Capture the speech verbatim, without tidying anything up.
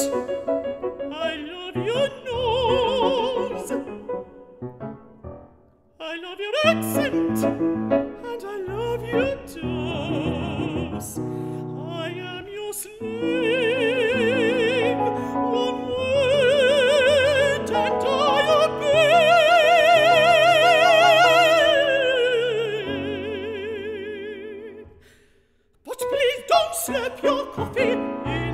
I love your nose. I love your accent, and I love your toes. I am your slave, one word, and I obey. But please don't slurp your coffee